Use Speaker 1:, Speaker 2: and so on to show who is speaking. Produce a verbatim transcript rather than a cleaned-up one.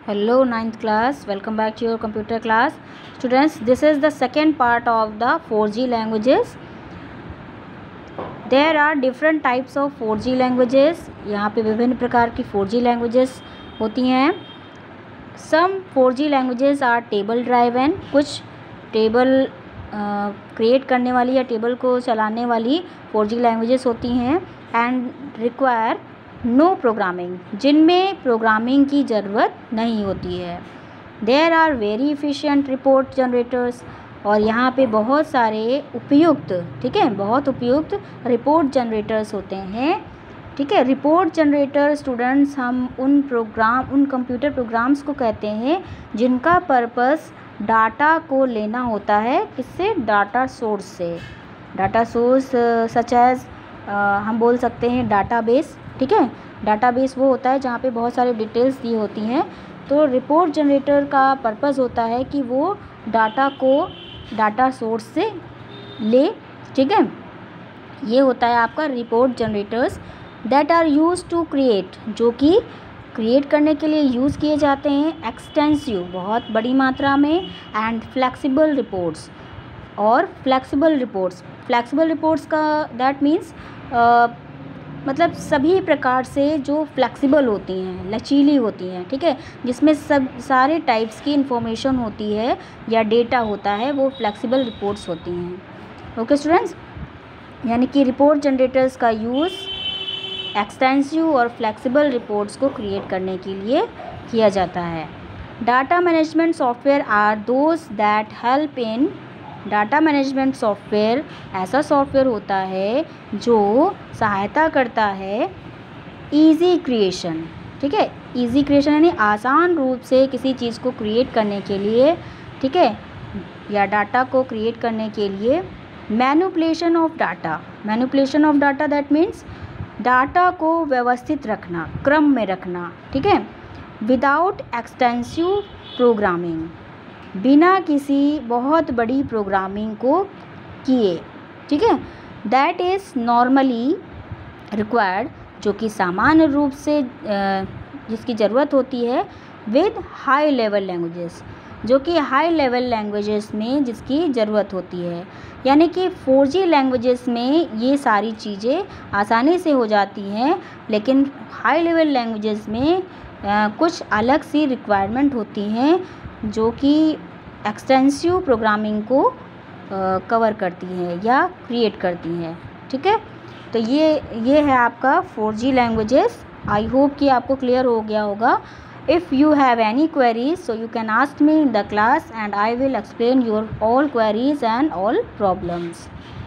Speaker 1: Hello ninth class, welcome back to your computer class. Students, this is the second part of the four G languages. There are different types of four G languages. यहाँ पे विभिन्न प्रकार की four G languages होती हैं. Some four G languages are table driven. कुछ table create करने वाली या टेबल को चलाने वाली four G languages होती हैं and require नो प्रोग्रामिंग, जिनमें प्रोग्रामिंग की ज़रूरत नहीं होती है. There are very efficient report generators, और यहाँ पे बहुत सारे उपयुक्त, ठीक है, बहुत उपयुक्त रिपोर्ट जनरेटर्स होते हैं. ठीक है, रिपोर्ट जनरेटर स्टूडेंट्स हम उन प्रोग्राम उन कंप्यूटर प्रोग्राम्स को कहते हैं जिनका पर्पस डाटा को लेना होता है. किससे? डाटा सोर्स से. डाटा सोर्स सच एज हम बोल सकते हैं डाटाबेस. ठीक है, डाटाबेस वो होता है जहाँ पे बहुत सारी डिटेल्स दी होती हैं. तो रिपोर्ट जनरेटर का पर्पस होता है कि वो डाटा को डाटा सोर्स से ले. ठीक है, ये होता है आपका report generators that are use to create, जो कि क्रिएट करने के लिए यूज़ किए जाते हैं एक्सटेंसिव, बहुत बड़ी मात्रा में, एंड फ्लेक्सिबल रिपोर्ट्स. और फ्लेक्सिबल रिपोर्ट्स फ्लेक्सिबल रिपोर्ट्स का दैट मीन्स मतलब सभी प्रकार से जो फ्लेक्सिबल होती हैं, लचीली होती हैं. ठीक है, जिसमें सब सारे टाइप्स की इंफॉर्मेशन होती है या डेटा होता है, वो फ्लेक्सिबल रिपोर्ट्स होती हैं. ओके स्टूडेंट्स, यानी कि रिपोर्ट जनरेटर्स का यूज़ एक्सटेंसिव और फ्लेक्सिबल रिपोर्ट्स को क्रिएट करने के लिए किया जाता है. Data management software are those that help in data management software ऐसा सॉफ्टवेयर होता है जो सहायता करता है इजी क्रिएशन. ठीक है, इजी क्रिएशन यानी आसान रूप से किसी चीज़ को क्रिएट करने के लिए, ठीक है, या डाटा को क्रिएट करने के लिए. Manipulation of data manipulation of data that means data को व्यवस्थित रखना, क्रम में रखना. ठीक है, विदाउट एक्सटेंसिव प्रोग्रामिंग, बिना किसी बहुत बड़ी प्रोग्रामिंग को किए. ठीक है, दैट इज़ नॉर्मली रिक्वायर्ड, जो कि सामान्य रूप से जिसकी ज़रूरत होती है विद हाई लेवल लैंग्वेजेस, जो कि हाई लेवल लैंग्वेजेस में जिसकी ज़रूरत होती है. यानी कि फोर जी लैंग्वेजेस में ये सारी चीज़ें आसानी से हो जाती हैं, लेकिन हाई लेवल लैंग्वेजेस में आ, कुछ अलग सी रिक्वायरमेंट होती हैं जो कि एक्सटेंसिव प्रोग्रामिंग को कवर करती है या क्रिएट करती हैं. ठीक है, तो ये ये है आपका four G languages. I hope कि आपको क्लियर हो गया होगा. If you have any queries so you can ask me in the class and I will explain your all queries and all problems.